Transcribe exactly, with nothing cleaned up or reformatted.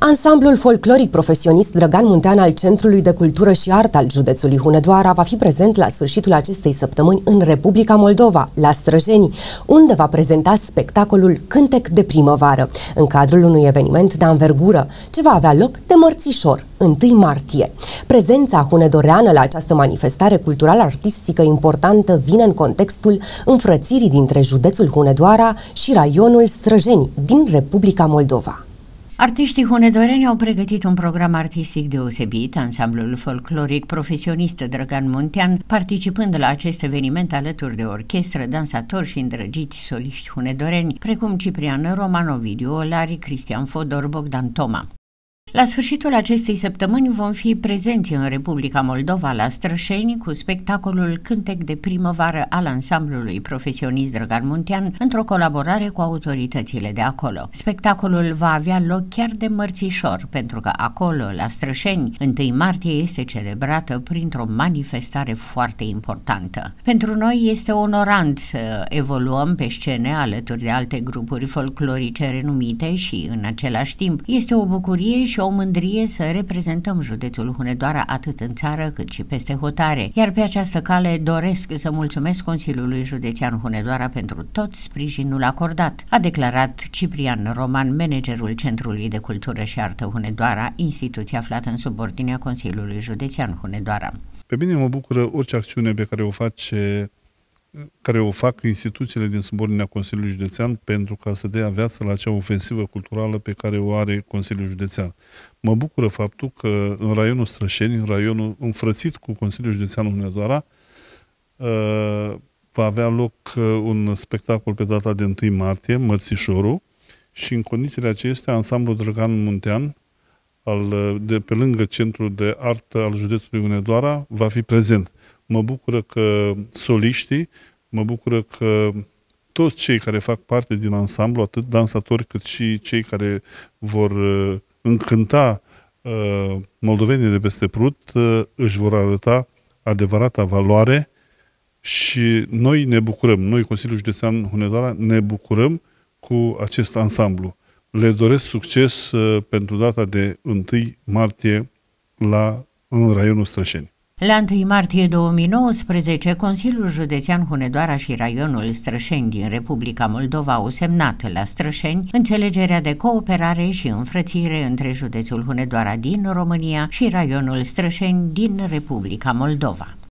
Ansamblul folcloric profesionist Drăgan Muntean al Centrului de Cultură și Artă al județului Hunedoara va fi prezent la sfârșitul acestei săptămâni în Republica Moldova, la Străjeni, unde va prezenta spectacolul Cântec de primăvară, în cadrul unui eveniment de anvergură, ce va avea loc de mărțișor, întâi martie. Prezența hunedoreană la această manifestare cultural-artistică importantă vine în contextul înfrățirii dintre județul Hunedoara și raionul Străjeni din Republica Moldova. Artiștii hunedoreni au pregătit un program artistic deosebit, ansamblul folcloric profesionist Drăgan Muntean, participând la acest eveniment alături de orchestră, dansatori și îndrăgiți soliști hunedoreni, precum Ciprian Roman, Ovidiu Olari, Cristian Fodor, Bogdan Toma. La sfârșitul acestei săptămâni vom fi prezenți în Republica Moldova la Strășeni cu spectacolul Cântec de primăvară al ansamblului profesionist Drăgan Muntean într-o colaborare cu autoritățile de acolo. Spectacolul va avea loc chiar de mărțișor, pentru că acolo, la Strășeni, întâi martie este celebrată printr-o manifestare foarte importantă. Pentru noi este onorant să evoluăm pe scene alături de alte grupuri folclorice renumite și, în același timp, este o bucurie și o mândrie să reprezentăm județul Hunedoara atât în țară cât și peste hotare, iar pe această cale doresc să mulțumesc Consiliului Județean Hunedoara pentru tot sprijinul acordat, a declarat Ciprian Roman, managerul Centrului de Cultură și Artă Hunedoara, instituție aflată în subordinea Consiliului Județean Hunedoara. Pe mine mă bucură orice acțiune pe care o face care o fac instituțiile din subordinea Consiliului Județean pentru ca să dea viață la acea ofensivă culturală pe care o are Consiliul Județean. Mă bucură faptul că în raionul Strășeni, în raionul înfrățit cu Consiliul Județean Hunedoara, va avea loc un spectacol pe data de întâi martie, Mărțișorul, și în condițiile acestea, ansamblul Drăgan Muntean, al, de pe lângă Centrul de Artă al județului Hunedoara, va fi prezent. Mă bucură că soliștii, mă bucură că toți cei care fac parte din ansamblu, atât dansatori cât și cei care vor uh, încânta uh, moldovenii de peste Prut, uh, își vor arăta adevărata valoare și noi ne bucurăm, noi Consiliul Județean Hunedoara ne bucurăm cu acest ansamblu. Le doresc succes uh, pentru data de întâi martie la, în raionul Strășeni. La întâi martie două mii nouăsprezece, Consiliul Județean Hunedoara și raionul Strășeni din Republica Moldova au semnat la Strășeni înțelegerea de cooperare și înfrățire între județul Hunedoara din România și raionul Strășeni din Republica Moldova.